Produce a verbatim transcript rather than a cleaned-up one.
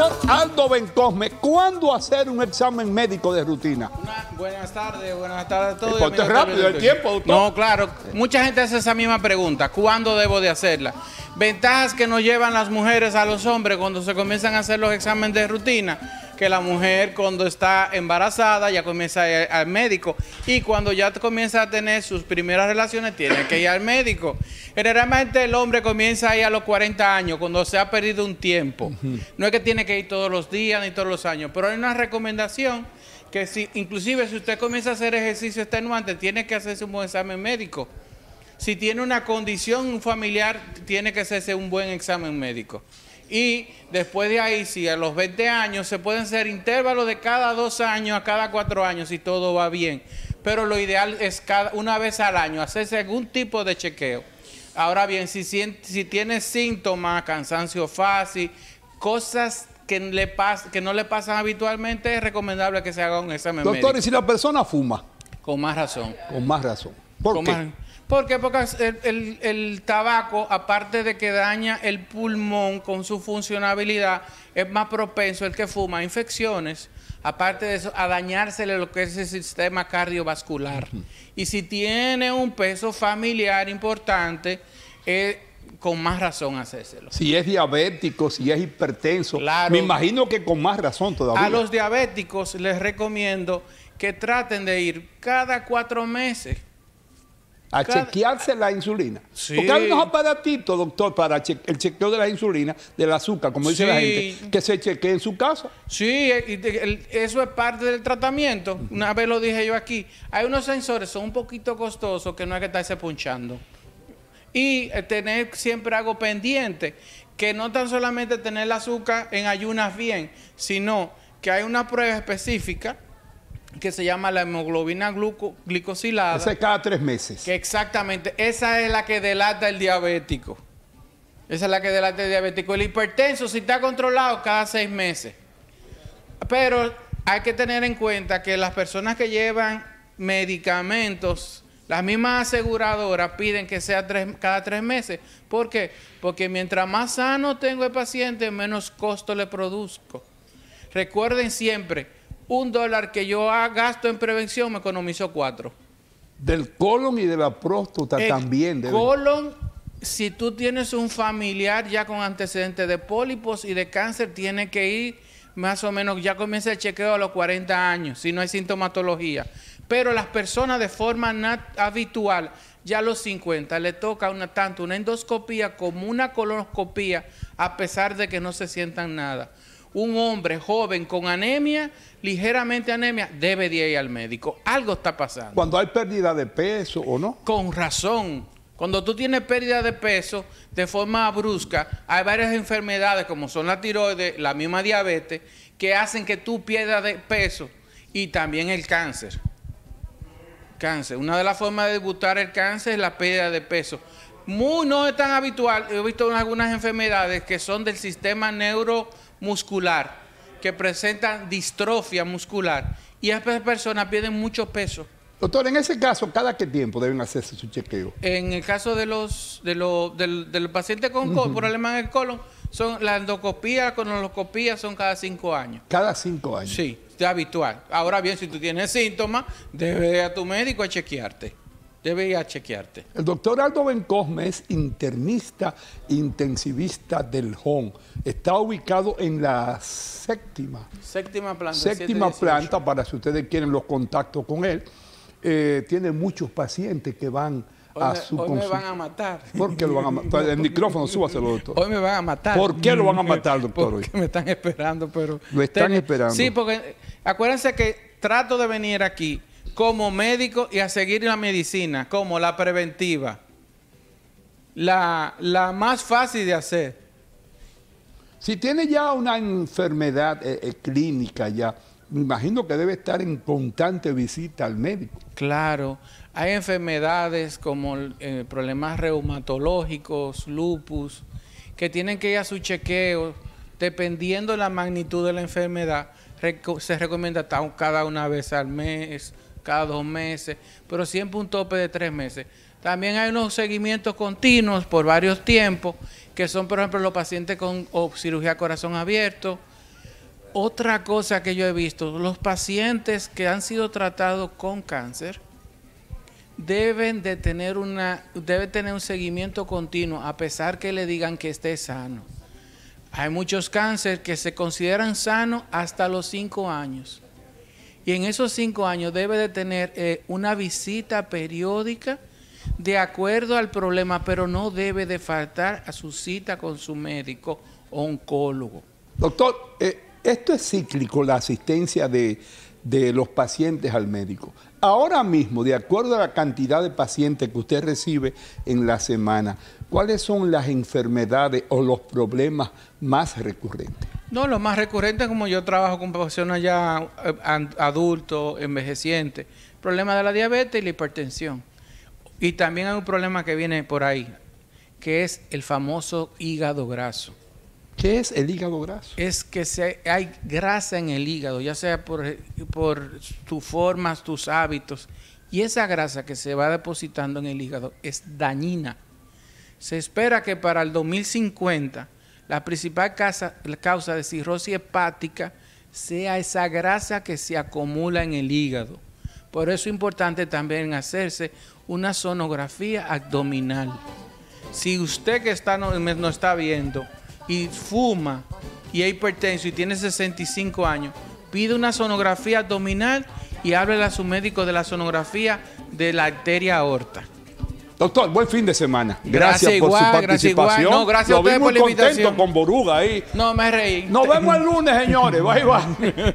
Doctor Aldo Bencosme, ¿cuándo hacer un examen médico de rutina? Una, buenas tardes, buenas tardes a todos. Ponte rápido el tiempo, doctor. No, claro, mucha gente hace esa misma pregunta, ¿cuándo debo de hacerla? Ventajas que nos llevan las mujeres a los hombres cuando se comienzan a hacer los exámenes de rutina, que la mujer cuando está embarazada ya comienza a ir al médico y cuando ya comienza a tener sus primeras relaciones tiene que ir al médico. Generalmente el hombre comienza a ir a los cuarenta años cuando se ha perdido un tiempo. Uh-huh. No es que tiene que ir todos los días ni todos los años, pero hay una recomendación que si, inclusive si usted comienza a hacer ejercicio extenuante, tiene que hacerse un buen examen médico. Si tiene una condición familiar, tiene que hacerse un buen examen médico. Y después de ahí, si a los veinte años, se pueden hacer intervalos de cada dos años a cada cuatro años si todo va bien. Pero lo ideal es cada, una vez al año hacerse algún tipo de chequeo. Ahora bien, si, si tiene síntomas, cansancio fácil, cosas que, le pas, que no le pasan habitualmente, es recomendable que se haga un examen médico. Doctor, ¿y si la persona fuma? Con más razón. Con más razón. ¿Por Con qué? Más, ¿Por qué? Porque el, el, el tabaco, aparte de que daña el pulmón con su funcionabilidad, es más propenso el que fuma a infecciones, aparte de eso, a dañársele lo que es el sistema cardiovascular. Uh-huh. Y si tiene un peso familiar importante, eh, con más razón hacérselo. Si es diabético, si es hipertenso, claro, me imagino que con más razón todavía. A los diabéticos les recomiendo que traten de ir cada cuatro meses. A Cada... chequearse la insulina. Sí. Porque hay unos aparatitos, doctor, para che el chequeo de la insulina, del azúcar, como dice sí. la gente, que se chequee en su casa. Sí, eso es parte del tratamiento. Uh-huh. Una vez lo dije yo aquí. Hay unos sensores, son un poquito costosos, que no hay que estarse punchando. Y tener siempre algo pendiente, que no tan solamente tener el azúcar en ayunas bien, sino que hay una prueba específica que se llama la hemoglobina glicosilada. Esa es cada tres meses. Que exactamente, esa es la que delata el diabético. Esa es la que delata el diabético. El hipertenso, si está controlado, cada seis meses. Pero hay que tener en cuenta que las personas que llevan medicamentos, las mismas aseguradoras piden que sea tres, cada tres meses. ¿Por qué? Porque mientras más sano tengo el paciente, menos costo le produzco. Recuerden siempre, un dólar que yo gasto en prevención me economizó cuatro. Del colon y de la próstata el también. El colon, si tú tienes un familiar ya con antecedentes de pólipos y de cáncer, tiene que ir más o menos, ya comienza el chequeo a los cuarenta años, si no hay sintomatología. Pero las personas de forma habitual, ya a los cincuenta, le toca una, tanto una endoscopía como una colonoscopía, a pesar de que no se sientan nada. Un hombre joven con anemia, ligeramente anemia, debe de ir al médico. Algo está pasando. Cuando hay pérdida de peso o no. Con razón. Cuando tú tienes pérdida de peso de forma brusca, hay varias enfermedades como son la tiroides, la misma diabetes, que hacen que tú pierdas de peso, y también el cáncer. Cáncer. Una de las formas de debutar el cáncer es la pérdida de peso. Muy no es tan habitual. He visto algunas enfermedades que son del sistema neuromuscular, que presentan distrofia muscular, y esas personas pierden mucho peso. Doctor, en ese caso, ¿cada qué tiempo deben hacerse su chequeo? En el caso de los de los del, del paciente con uh-huh. problemas en el colon, son la endoscopía, la colonoscopía son cada cinco años. Cada cinco años. Sí, es habitual. Ahora bien, si tú tienes síntomas, debes ir a tu médico a chequearte. Debe ir a chequearte. El doctor Aldo Bencosme es internista intensivista del H O M. Está ubicado en la séptima. Séptima planta. Séptima planta, para si ustedes quieren los contactos con él. Eh, tiene muchos pacientes que van hoy a me, su hoy consulta. me van a matar. ¿Por qué lo van a matar? El micrófono, súbaselo, doctor. Hoy me van a matar. ¿Por qué lo van a matar, doctor? Porque me están esperando, pero... Lo están ten... esperando. Sí, porque acuérdense que trato de venir aquí como médico y a seguir la medicina, como la preventiva, la, la más fácil de hacer. Si tiene ya una enfermedad eh, eh, clínica ya, me imagino que debe estar en constante visita al médico. Claro, hay enfermedades como eh, problemas reumatológicos, lupus, que tienen que ir a su chequeo, dependiendo de la magnitud de la enfermedad, reco se recomienda cada una vez al mes, cada dos meses, pero siempre un tope de tres meses. También hay unos seguimientos continuos por varios tiempos, que son, por ejemplo, los pacientes con o cirugía corazón abierto, Otra cosa que yo he visto, los pacientes que han sido tratados con cáncer deben de tener una, debe tener un seguimiento continuo a pesar que le digan que esté sano. Hay muchos cánceres que se consideran sanos hasta los cinco años. Y en esos cinco años debe de tener eh, una visita periódica de acuerdo al problema, pero no debe de faltar a su cita con su médico o oncólogo. Doctor, eh, esto es cíclico, la asistencia de, de los pacientes al médico. Ahora mismo, de acuerdo a la cantidad de pacientes que usted recibe en la semana, ¿cuáles son las enfermedades o los problemas más recurrentes? No, lo más recurrente, como yo trabajo con personas ya eh, adultos, envejecientes, el problema de la diabetes y la hipertensión. Y también hay un problema que viene por ahí, que es el famoso hígado graso. ¿Qué es el hígado graso? Es que se, hay grasa en el hígado, ya sea por, por tus formas, tus hábitos. Y esa grasa que se va depositando en el hígado es dañina. Se espera que para el dos mil cincuenta la principal causa, la causa de cirrosis hepática sea esa grasa que se acumula en el hígado. Por eso es importante también hacerse una sonografía abdominal. Si usted que está no, no está viendo y fuma y es hipertenso y tiene sesenta y cinco años, pide una sonografía abdominal y háblele a su médico de la sonografía de la arteria aorta. Doctor, buen fin de semana. Gracias, Gracias por igual, su participación. Gracias, igual. No, gracias Lo a ustedes vi muy por la invitación. contento con Boruga ahí. No, me reí. Nos vemos el lunes, señores. Bye, bye.